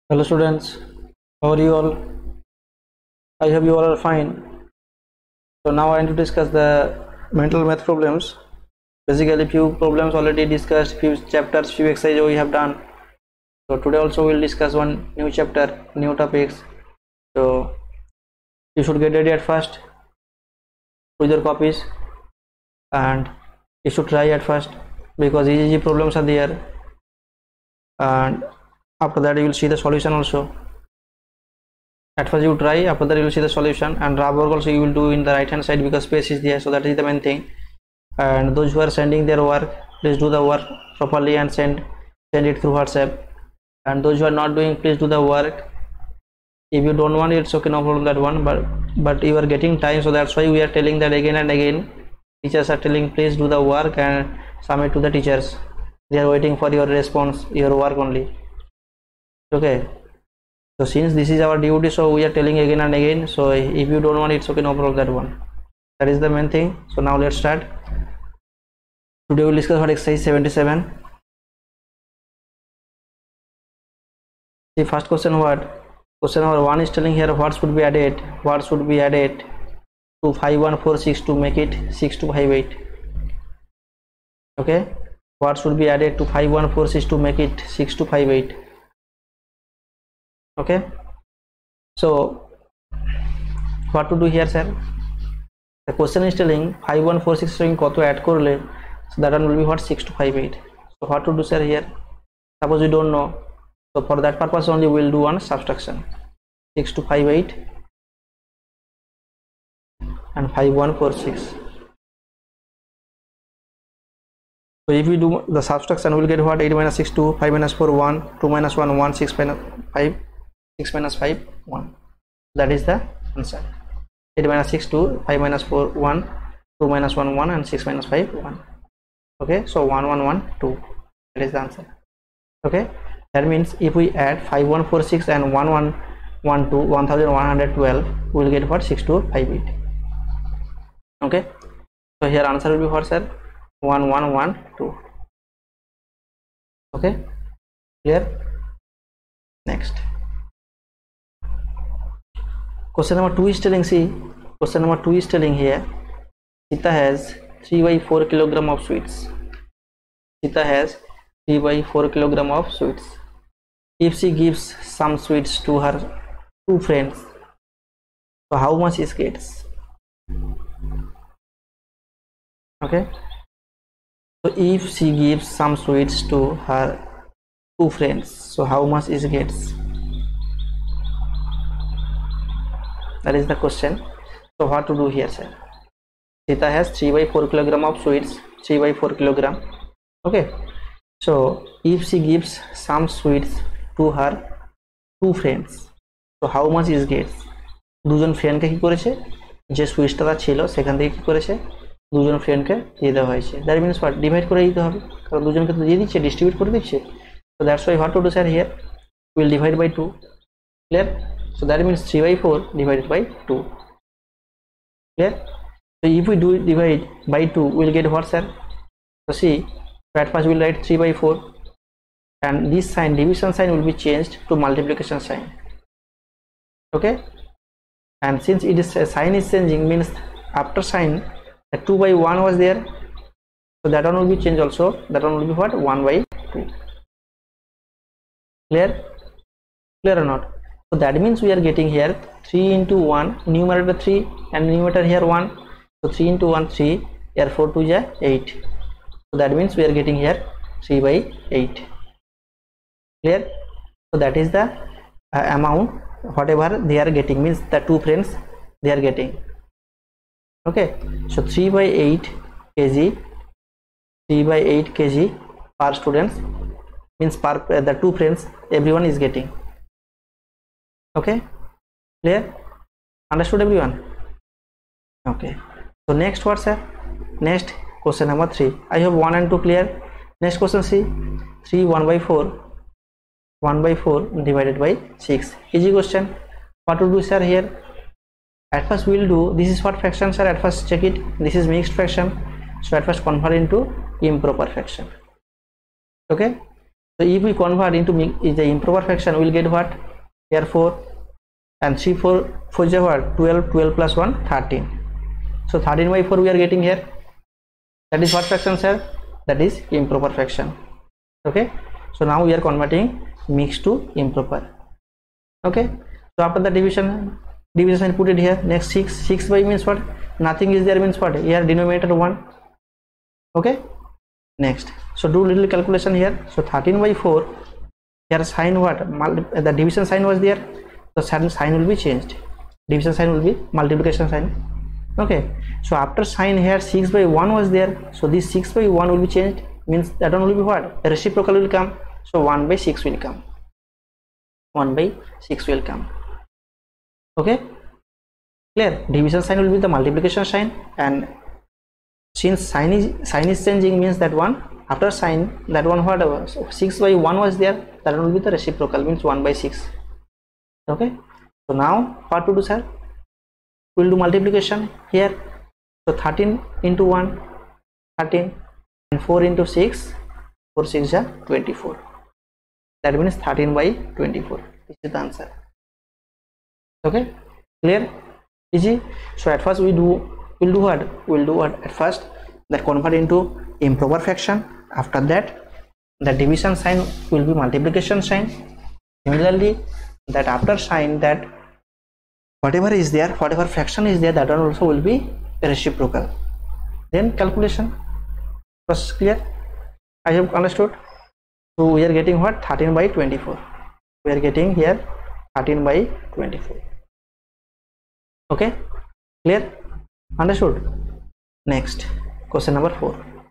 Hello students, how are you all? I hope you all are fine. So now I want to discuss the mental math problems. Basically few problems already discussed, few chapters, few exercises we have done. So today also we'll discuss one new chapter, new topics. So you should get ready at first with your copies and you should try at first because easy problems are there, and after that you will see the solution also. At first you try, after that you will see the solution, and rough work also you will do in the right hand side because space is there, so that is the main thing. And those who are sending their work, please do the work properly and send it through WhatsApp. And those who are not doing, please do the work. If you don't want, it's okay, no problem, that one, but you are getting time, so that's why we are telling that again and again. Teachers are telling please do the work and submit to the teachers. They are waiting for your response, your work only. Okay, so since this is our duty, so we are telling again and again. So if you don't want, it's okay, no problem, that one. That is the main thing. So now let's start. Today we'll discuss what exercise 77. The first question, what? Question number 1 is telling here what should be added to 5146 to make it 6258. Okay, what should be added to 5146 to make it 6258. Okay, so what to do here, sir? The question is telling 5146 string koto add korle, so that one will be what? 6258. So what to do, sir, here? Suppose you don't know, so for that purpose only we will do one subtraction. 6258 and 5146. So if we do the subtraction, we will get what? 8 minus 6 2, 5 minus 4 1, 2 minus 1 1, 6 minus 5, 6 minus 5 1. That is the answer. 8 minus 6 2, 5 minus 4 1, 2 minus 1 1, and 6 minus 5 1. Okay, so 1 1 1 2. That is the answer. Okay, that means if we add 5146 and 1112, 1112, we will get what? 6258. Okay, so here answer will be what, sir? 1112. Okay, clear? Next question number 2 is telling, see, question number 2 is telling here Sita has 3 by 4 kilogram of sweets. Sita has 3 by 4 kilogram of sweets. If she gives some sweets to her 2 friends, so how much is gets? Okay, so if she gives some sweets to her 2 friends, so how much is gets? That is the question. So what to do here, sir? Sita has 3 by 4 kilogram of sweets, 3 by 4 kilogram. Okay, so if she gives some sweets to her 2 friends, so how much is gets? দুজন ফ্রেন্ডকে কি করেছে, যে সুইচটা ছিল সেখান থেকে কি করেছে, দুজন ফ্রেন্ডকে দিয়ে দেওয়া হয়েছে। That means what? ডিভাইড করে দিতে হবে, কারণ দুজনকে তো দিয়ে দিচ্ছে, ডিস্ট্রিবিউট করে দিচ্ছে। So that's why what to do, sir, here we will divide by 2. Clear? So that means 3 by 4 divided by 2. Clear? So if we do divide by 2, we will get what, sir? So see, at first we will write 3 by 4, and this sign, division sign, will be changed to multiplication sign. Okay, and since it is sign is changing, means after sign the 2 by 1 was there, so that one will be changed also. That one will be what? 1 by 2. Clear? Clear or not? So that means we are getting here 3 into 1, numerator 3 and numerator here 1. So 3 into 1 3, here 4 2 is 8. So that means we are getting here 3 by 8. Clear? So that is the amount whatever they are getting, means the 2 friends they are getting. Okay, so 3 by 8 kg, 3 by 8 kg per students, means per the 2 friends everyone is getting. Okay, clear? Understood everyone? Okay, so next what, sir? Next question number 3. I have 1 and 2 clear. Next question, see, 3 1 by 4 divided by 6. Easy question. What to do, sir, here? At first we will do, this is what fraction, sir? At first check it, this is mixed fraction, so at first convert into improper fraction. Okay, So if we convert into the improper fraction, we'll get what? Here 4 and 3 4 is what? 12, 12 plus 1 13. So 13 by 4 we are getting here. That is what fraction, sir? That is improper fraction. Okay, so now we are converting mixed to improper. Okay, so after the division sign, put it here. Next 6 by means what? Nothing is there means what? Here denominator 1. Okay, next, so do little calculation here. So 13 by 4, here sign what? The division sign was there, so sign will be changed. Division sign will be multiplication sign. Okay, so after sign here 6 by 1 was there, so this 6 by 1 will be changed, means that one will be what? A reciprocal will come, so 1 by 6 will come. 1 by 6 will come. Okay, clear? Division sign will be the multiplication sign, and since sign is changing, means that one after sign, that one whatever, so 6 by 1 was there, that one will be the reciprocal, means 1 by 6. Okay, so now what to do, sir? We'll do multiplication here. So 13 into 1 13, and 4 into 6, 4 6 is 24. That means 13 by 24. This is the answer. Okay, clear? Easy. So at first we'll do what? At first, that convert into improper fraction. After that, the division sign will be multiplication sign. Similarly, that after sign, that whatever is there, whatever fraction is there, that one also will be reciprocal. Then calculation. Was clear? I have understood. So we are getting what? 13 by 24. We are getting here 13 by 24. Okay, clear? Understood? Next, question number 4.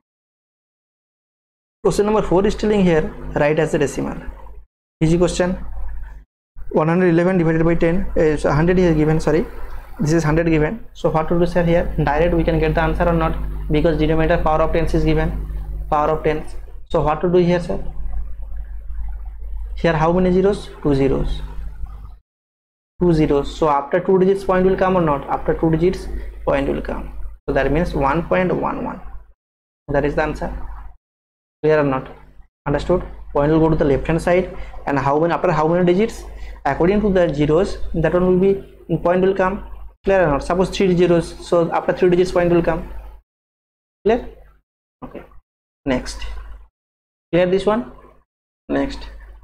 Question number 4 is telling here, write as a decimal. Easy question. 111 divided by 10 is 100 is given, sorry, this is 100 given. So what to do, sir? Here direct we can get the answer or not, because denominator power of 10 is given, power of 10. So what to do here, sir? Here how many zeros? 2 zeros. 2 zeros. So after 2 digits point will come or not? After 2 digits point will come. So that means 1.11. That is the answer. Clear or not? Understood? Point will go to the left hand side, and how many, after how many digits? According to the zeros, that one will be, point will come. Clear or not? Suppose 3 zeros, so after 3 digits point will come. Clear? Okay, next. Clear this one? Next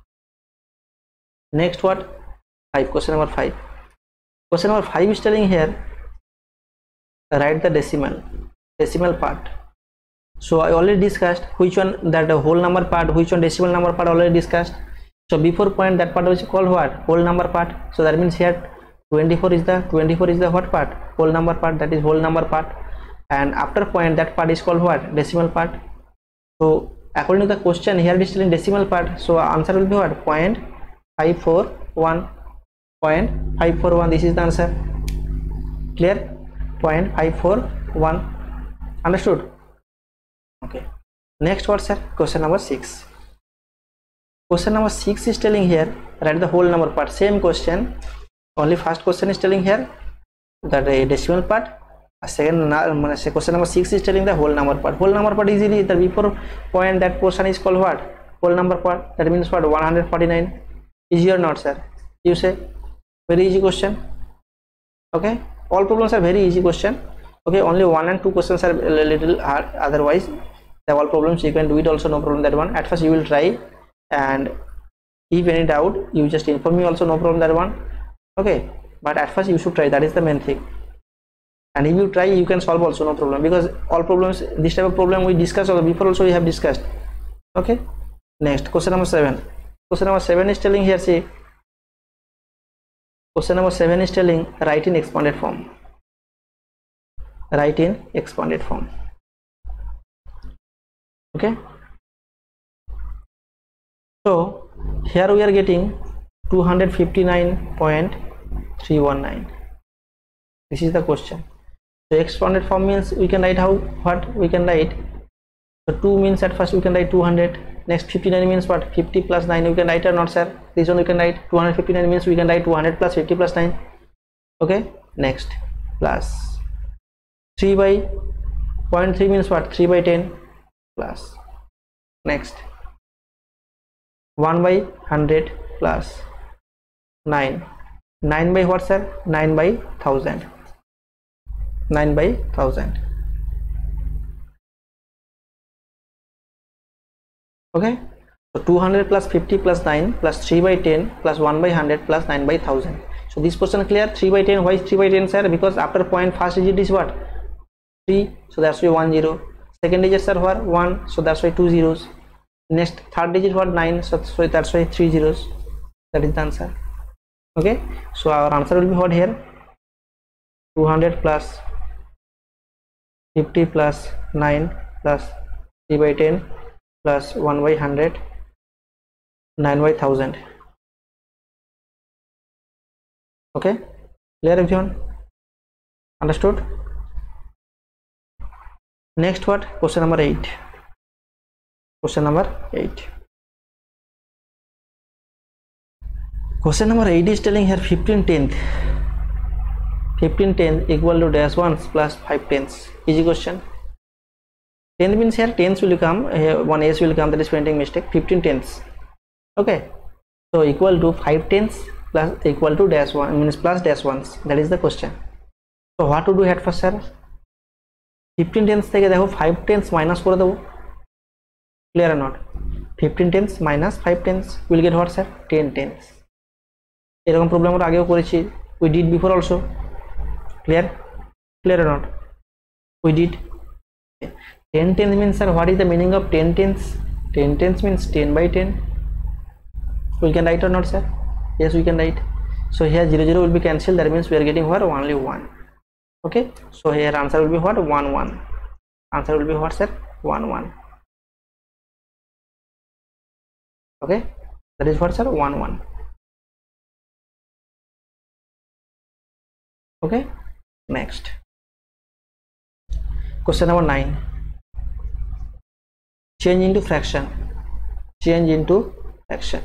what? 5. Question number 5. Question number 5 is telling here, write the decimal part. So I already discussed which one, that the whole number part, which one decimal number part, already discussed. So before point, that part was called what? Whole number part. So that means here 24 is the what part? Whole number part, that is whole number part. And after point, that part is called what? Decimal part. So according to the question, here it is still in decimal part, so answer will be what? 0.541. 0.541. This is the answer. Clear? 0.541. Understood? Okay, next what, sir? Question number 6. Question number 6 is telling here, write the whole number part. Same question, only first question is telling here that a decimal part. Second question number 6 is telling the whole number part. Whole number part easily, the before point, that portion is called what? Whole number part. That means what? 149. Easy or not, sir? You say? Very easy question. Okay, all problems are very easy question. Okay, only 1 and 2 questions are a little hard. Otherwise, the all problems you can do it also, no problem. That one at first you will try, and if any doubt you just inform me also, no problem. That one. Okay, but at first you should try. That is the main thing. And if you try, you can solve also, no problem, because all problems, this type of problem we discussed also before, also we have discussed. Okay, next question number 7. Question number 7 is telling here, see, question number 7 is telling write in expanded form. Write in expanded form. Okay, so here we are getting 259.319. This is the question. So expanded form means we can write how, what we can write. So 2 means at first we can write 200. Next 59 means what? 50 plus 9 we can write or not, sir? This one we can write 259 means we can write 200 plus 50 plus 9. Okay, next plus 3 by 0.3 means what? 3 by 10 plus. Next 1 by 100 plus 9. 9 by what, sir? 9 by 1000. 9 by 1000. Okay, so 200 plus 50 plus 9 plus 3 by 10 plus 1 by 100 plus 9 by 1000. So this question clear. 3 by 10. Why is 3 by 10, sir? Because after point first digit is what? 3, so that's why 1 0. Second digits are what? 1, so that's why 2 zeros. Next third digit what? 9, so that's why 3 zeros. That is the answer. Okay, so our answer will be what here? 200 plus 50 plus 9 plus 3 by 10 plus 1 by 100, 9 by 1000. Okay, clear everyone? Understood? Next what? Question number 8. Question number 8. Question number 8 is telling here 15/10. 15/10 equal to dash 1 plus 5/10. Easy question. 10 means here tens will come, here one s will come, that is printing mistake. 15/10. Okay, so equal to 5/10 plus equal to dash 1 means plus dash 1s. That is the question. So what to do at first, sir? 15/10 থেকে দেখো 5/10 minus করে দেবো। Clear not? 15/10 minus 5/10 will get what, sir? 10/10. এরকম problem আমরা আগেও করেছি, we did before also. Clear? Clear or not? We did. 10/10 means, sir, what is the meaning of 10/10? 10/10 means 10 by 10. We can write or not, sir? Yes, we can write. So here 0 0 will be cancelled. That means we are getting what? Only 1. Okay, so here answer will be what? 1 1. Answer will be what, sir? 1 1. Okay, that is what, sir? 1 1. Okay, next question number 9. Change into fraction. Change into fraction.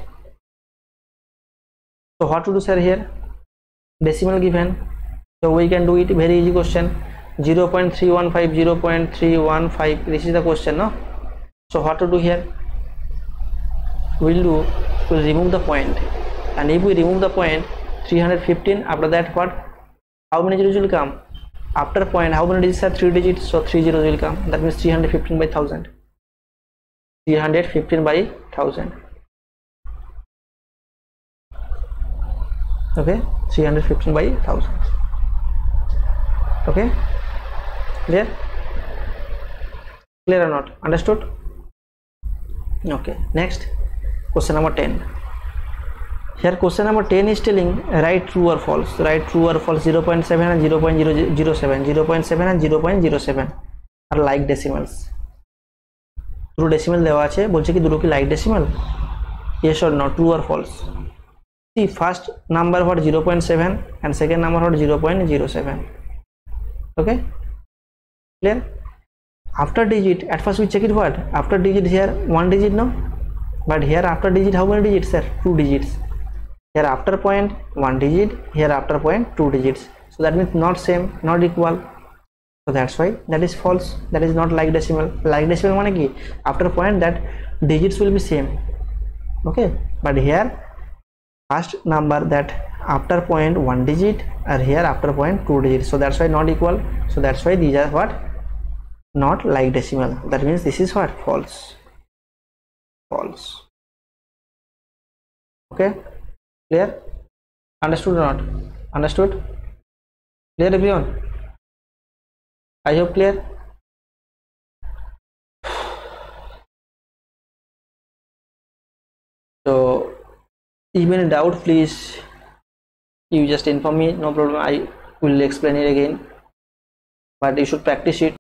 So what to do, sir? Here decimal given, so we can do it. Very easy question. 0.315, 0.315. This is the question, no? So what to do here? We'll remove the point, and if we remove the point 315, after that what? How many zeros will come? After point, how many digits are 3 digits? So 3 zeros will come. That means 315 by 1000. 315 by 1000. Okay, 315 by 1000. Okay, clear? Clear or not? Understood? Okay, next question number 10. Here question number 10 is telling write true or false. Write true or false. 0.7 and 0.007. 0.7 and 0.07 are like decimals. True decimal দেওয়া আছে, বলছে কি দুটো কি like decimal? Yes or no? True or false? See, first number what? 0.7 and second number what? 0.07. Okay, clear? After digit, at first we check it what? After digit here 1 digit, no? But here after digit how many digits, sir? 2 digits. Here after point 1 digit, here after point 2 digits. So that means not same, not equal. So that's why that is false. That is not like decimal. Like decimal মানে কি? After point that digits will be same. Okay, but here first number that after point 1 digit, or here after point 2 digits. So that's why not equal. So that's why these are what? Not like decimal. That means this is what? False. False. Okay, clear? Understood or not? Understood? Clear everyone? I hope clear. So if any doubt, please you just inform me, no problem. I will explain it again, but you should practice it.